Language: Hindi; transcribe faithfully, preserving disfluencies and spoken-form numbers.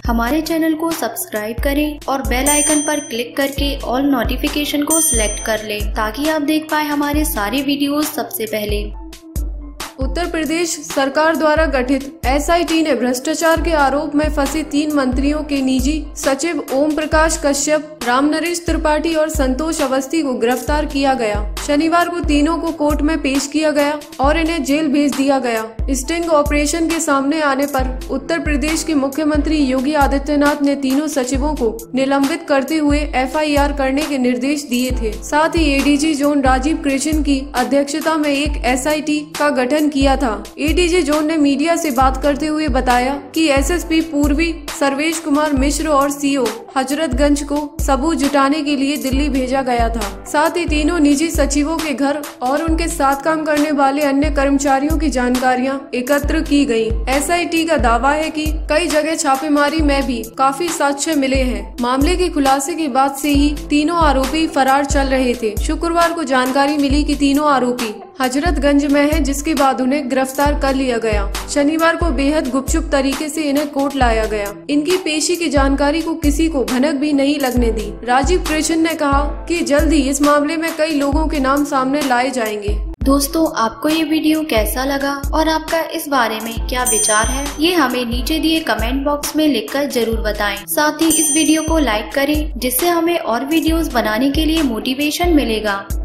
हमारे चैनल को सब्सक्राइब करें और बेल आइकन पर क्लिक करके ऑल नोटिफिकेशन को सिलेक्ट कर लें ताकि आप देख पाए हमारे सारे वीडियोस सबसे पहले। उत्तर प्रदेश सरकार द्वारा गठित एस आई टी ने भ्रष्टाचार के आरोप में फंसे तीन मंत्रियों के निजी सचिव ओम प्रकाश कश्यप, राम नरेश त्रिपाठी और संतोष अवस्थी को गिरफ्तार किया गया। शनिवार को तीनों को कोर्ट में पेश किया गया और इन्हें जेल भेज दिया गया। स्टिंग ऑपरेशन के सामने आने पर उत्तर प्रदेश के मुख्यमंत्री योगी आदित्यनाथ ने तीनों सचिवों को निलंबित करते हुए एफ आई आर करने के निर्देश दिए थे। साथ ही A D G zone Rajeev Krishna की अध्यक्षता में एक एस आई टी का गठन किया था। ए डी जी जोन ने मीडिया से बात करते हुए बताया कि एस एस पी पूर्वी सर्वेश कुमार मिश्र और सी ओ हजरतगंज को सबूत जुटाने के लिए दिल्ली भेजा गया था। साथ ही तीनों निजी सचिवों के घर और उनके साथ काम करने वाले अन्य कर्मचारियों की जानकारियां एकत्र की गई। एस आई टी का दावा है कि कई जगह छापेमारी में भी काफी साक्ष्य मिले हैं। मामले के खुलासे के बाद से ही तीनों आरोपी फरार चल रहे थे। शुक्रवार को जानकारी मिली कि तीनों आरोपी हजरतगंज में हैं, जिसके बाद उन्हें गिरफ्तार कर लिया गया। शनिवार को बेहद गुपचुप तरीके से इन्हें कोर्ट लाया गया। इनकी पेशी की जानकारी को किसी को भनक भी नहीं लगने दी। राजीव कृष्ण ने कहा कि जल्द ही इस मामले में कई लोगों के नाम सामने लाए जाएंगे। दोस्तों, आपको ये वीडियो कैसा लगा और आपका इस बारे में क्या विचार है, ये हमें नीचे दिए कमेंट बॉक्स में लिखकर जरूर बताएं। साथ ही इस वीडियो को लाइक करें जिससे हमें और वीडियोस बनाने के लिए मोटिवेशन मिलेगा।